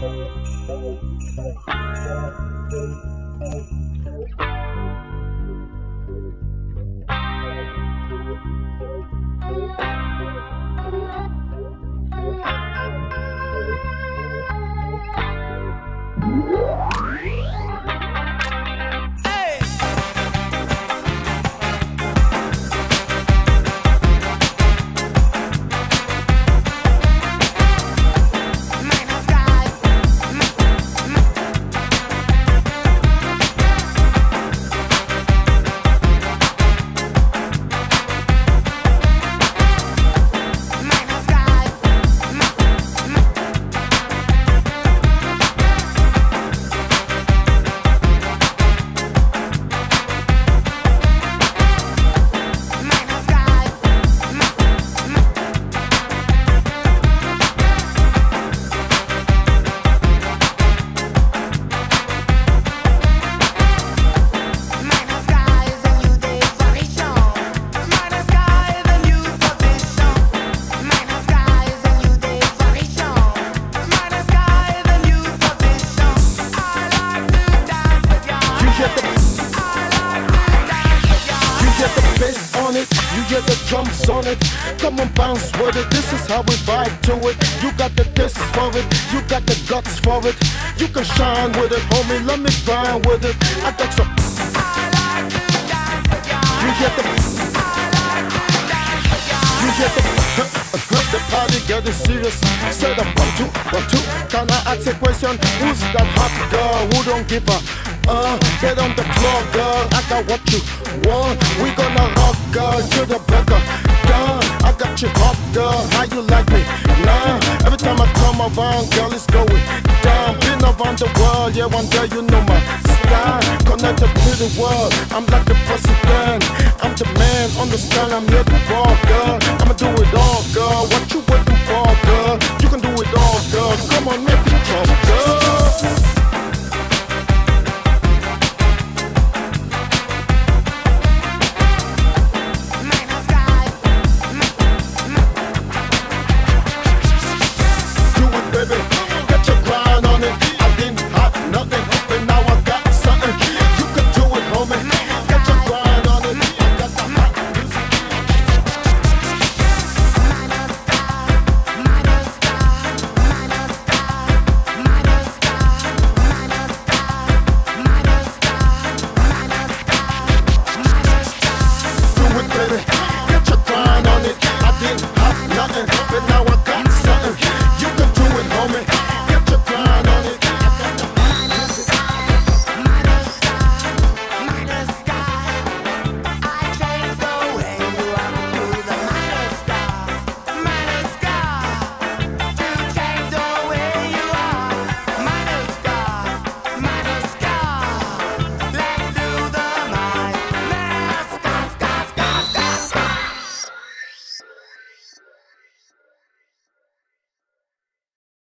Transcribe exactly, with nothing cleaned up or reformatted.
Drums on it, come on, bounce with it. This is how we vibe to it. You got the this for it, you got the guts for it. You can shine with it, homie. Let me grind with it. I got some. You get the. You get the. The party getting serious. Set up one two one two. Can I ask a question? Who's that hot girl who don't give a? Uh, get on the floor, girl. I got what you want. We gonna rock, girl. You're the better. Down. I got you hot, girl. How you like me? Nah. Every time I come around, girl, it's going down. Been around the world, yeah. One day you know my style. Connected to the world. I'm like the president. I'm the man on the style. I'm here to rock, girl. I'ma do it all, girl. What you waiting for?